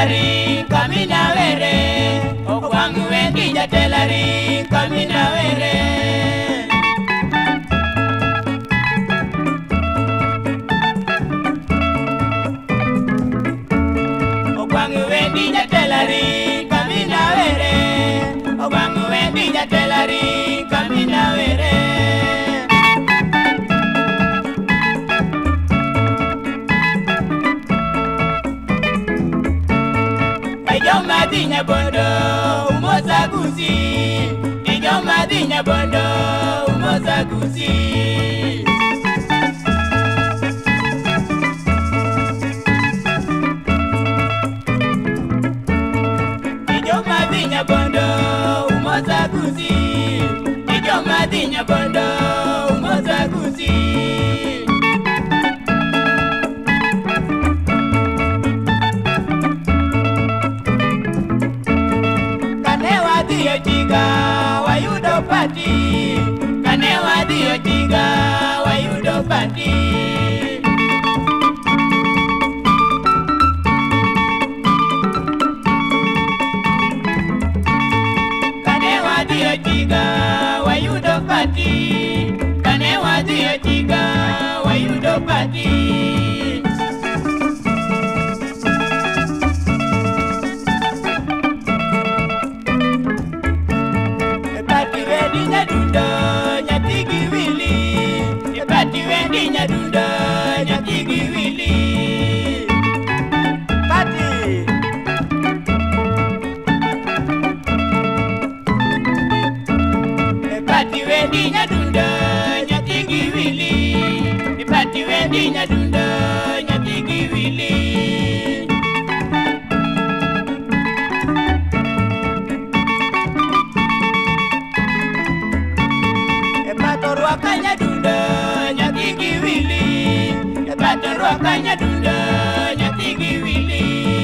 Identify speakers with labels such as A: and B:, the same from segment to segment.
A: jatelari kamina were ogwangu wendi jatelari kamina were ogwangu wendi jatelari kamina were ogwangu wendi jatelari kamina were Madinya bondo umoza guzi Ijo madinya bondo umoza guzi Ijo madinya bondo umoza guzi Ijo madinya bondo umoza guzi Jiga wayudo pati kane wadhiyo jiga wayudo pati kane wadhiyo jiga wayudo pati kane wadhiyo jiga wayudo pati Nyadundo nyatigi wili Pati Pati wendi nyadundo nyatigi wili Pati wendi nyadundo nyatigi wili Patorwaka nyadundo nyatigi wili Patorwaka nyadundo nyatigi wili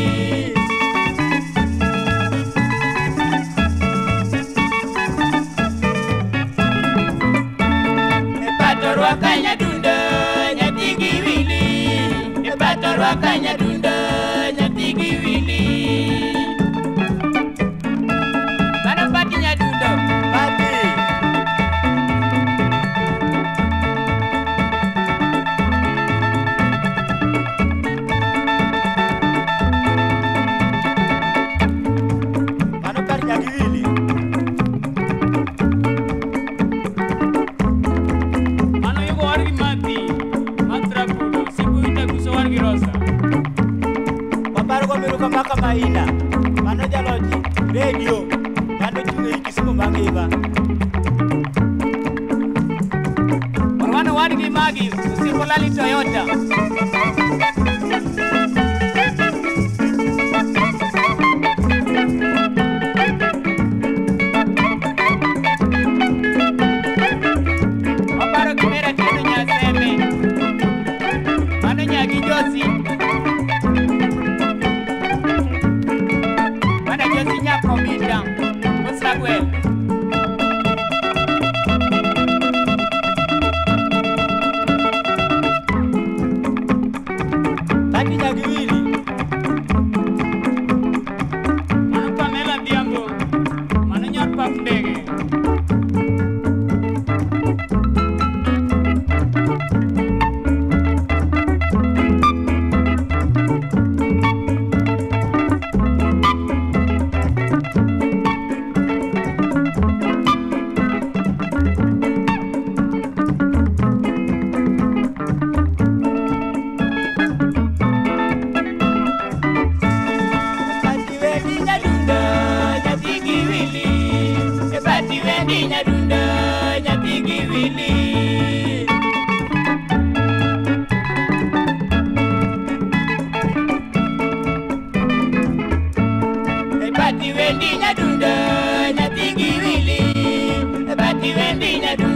A: Patorwaka nyadundo nyatigi wili Patorwaka nyadundo nyatigi wili Mano pati nyadundo Pati Maka maina mano jaloji radio mano chunge ikisimo mangeba Warwana wadi magi usikolali Toyota Maparo kimera tino nyaseme mano nyagi josi Comida, what's that way? Taki jagiri. Mano Pamela Diambo, mano nyar pakndege. Nyadundo nyatigi wili Pati wendi nyadundo nyatigi wili Pati wendi nyadundo